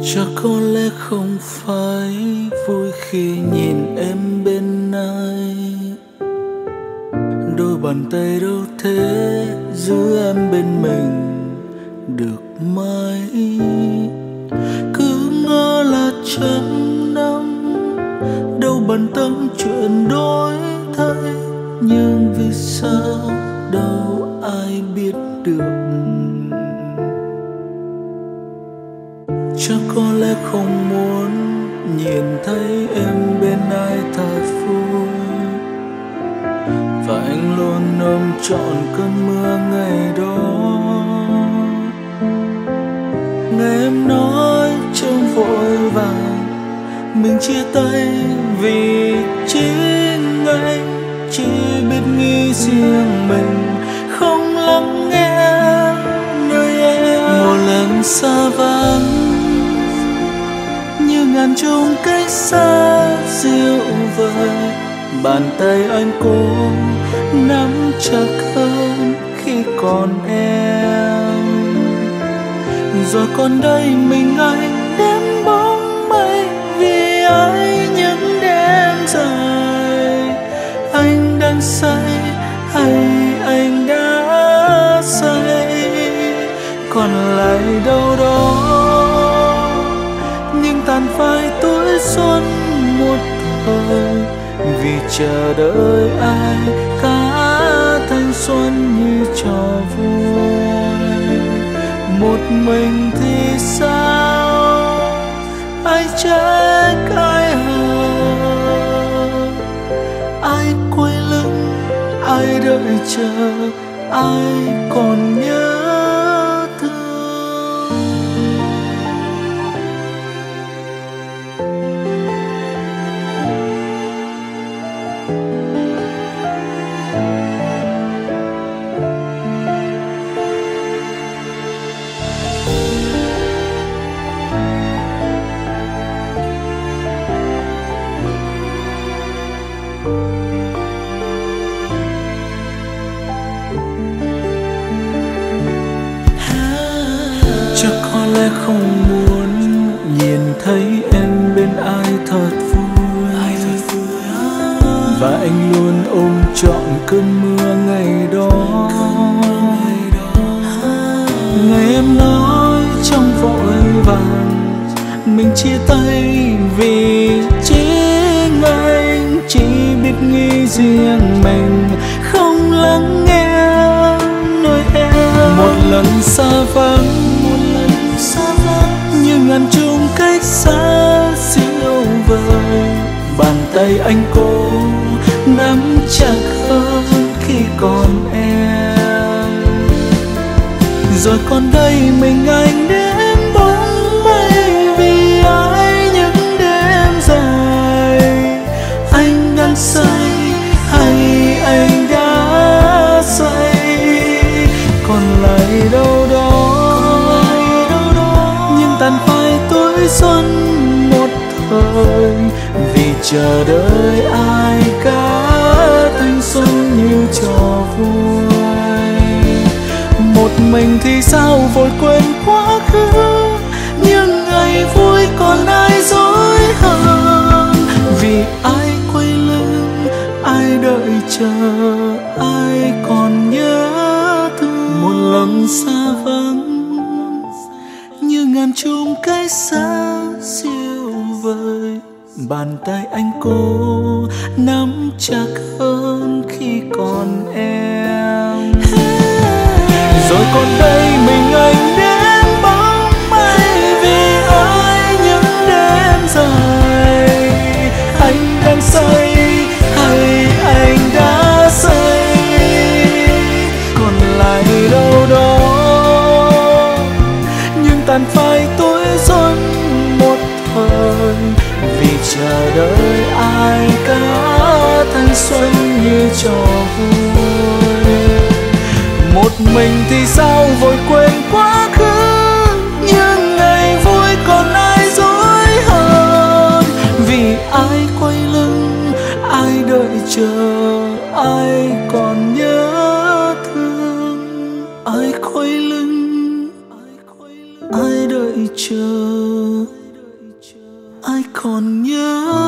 Chắc có lẽ không phải vui khi nhìn em bên ai, đôi bàn tay đâu thế giữ em bên mình được mãi. Cứ ngỡ là trăm năm đâu bận tâm chuyện đổi thay, nhưng vì sao đâu ai biết được. Chắc có lẽ không muốn nhìn thấy em bên ai thật vui, và anh luôn ôm trọn cơn mưa ngày đó. Ngày em nói trong vội vàng mình chia tay, vì chính anh chỉ biết nghĩ riêng mình, không lắng nghe nơi em. Một lần xa vắng như ngàn chông cách xa dịu vời, bàn tay anh cố nắm chặt hơn khi còn em. Rồi còn đây mình anh đếm bóng mây, vì ai những đêm dài. Anh đang say hay anh đã say, còn lại đâu đó những tàn phai tuổi xuân một thời, vì chờ đợi ai cả thanh xuân như trò vui. Một mình thì sao, ai trách ai hờn, ai quay lưng ai đợi chờ, ai còn nhớ thương. Chắc có lẽ không muốn nhìn thấy em bên ai thật vui, và anh luôn ôm trọn cơn mưa ngày đó. Ngày em nói trong vội vàng mình chia tay, vì chính anh chỉ biết nghĩ riêng mình, không lắng nghe nơi em. Một lần xa vắng như ngàn chông cách xa siêu vời, bàn tay anh cố nắm chặt hơn khi còn em. Rồi còn đây mình anh đến bóng mây, vì ai những đêm dài. Anh đang say hay anh đã say, còn lại đâu đó tàn phai tuổi xuân một thời, vì chờ đợi ai cả thanh xuân như trò vui. Một mình thì sao vội quên quá khứ, nhưng ngày vui còn ai dối hơn, vì ai quay lưng ai đợi chờ, ai còn nhớ thương. Một lần xa vắng như ngàn chông cách xa siêu vời, bàn tay anh cố nắm chặt hơn khi còn em. Rồi còn đây mình anh đến bóng mây, vì ai những đêm dài. Anh đang say hay anh đã say, còn lại đâu đó tàn phai tuổi xuân một thời, vì chờ đợi ai cả thanh xuân như trò vui. Một mình thì sao vội quên quá khứ, nhưng ngày vui còn ai dối hơn, vì ai quay lưng ai đợi chờ, ai còn nhớ thương. Ai quay lưng ai đợi chờ. còn nhớ